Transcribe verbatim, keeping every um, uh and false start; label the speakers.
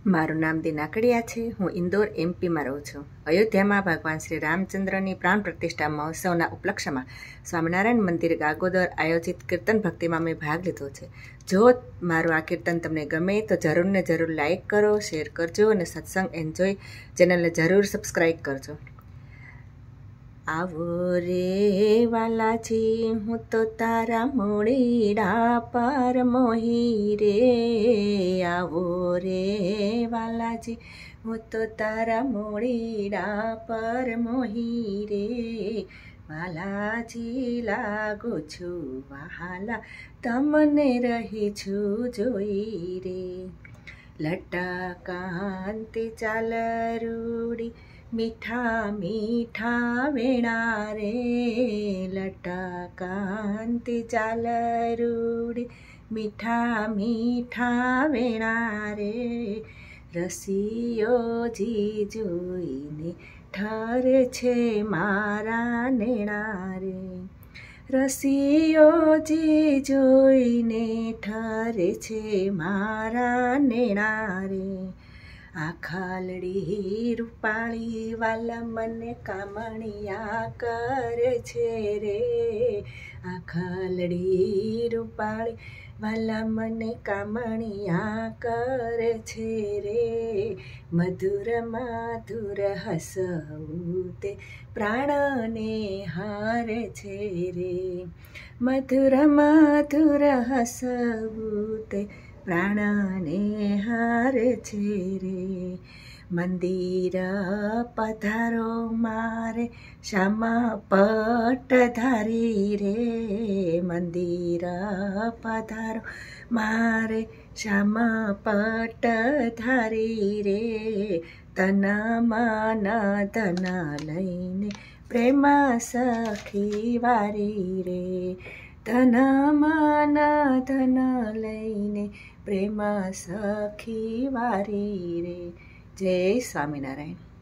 Speaker 1: મારું નામ દિનાકડિયા છે। હું ઇન્દોર એમપીમાં રહું છું। અયોધ્યામાં ભગવાન શ્રી રામચંદ્રની પ્રાણ પ્રતિષ્ઠા મહોત્સવના ઉપલક્ષ્યમાં સ્વામિનારાયણ મંદિર ગાગોદર આયોજિત કીર્તન ભક્તિમાં મેં ભાગ લીધો છે। જો મારું આ કીર્તન તમને ગમે તો જરૂર ને જરૂર લાઇક કરો, શેર કરજો અને સત્સંગ એન્જોય ચેનલને જરૂર સબસ્ક્રાઈબ કરજો। आवो रे वालाजी हूँ तो तारा मोड़ीड़ा पर मोही रे। आवो रे वालाजी हूँ तो तारा मोड़ीड़ा पर मोही रे। वालाजी लागो छू वहाला तमने रही छू जोई रे। लटकांती चाल रूड़ी मीठा मीठा वेणा रे। लटकांती चाल रूड़ी मीठा मीठा वेणा रे। रसियो जी जोईने ठरे छे मारा नेणा रे। रसियो जी जोईने ठरे छे मारा नेणा रे। आ खालड़ी रूपाળી वाला मने कामणिया करे छे रे। आ खालड़ी रूपाળી वाला मने कामणिया करे छे रे। मधुर मधुर हसवते प्राणने हारे छे रे। मधुर मधुर हसवते प्राणने हारे छे रे। मंदिर पधारो मारे श्यामा पट्टधारी रे। मंदिर पधारो मारे श्यामा पट्टधारी रे। तन मन धन लईने प्रेम सखी वारी रे। धन मन धन लईने प्रेम सखी वारी रे। जय स्वामीनारायण।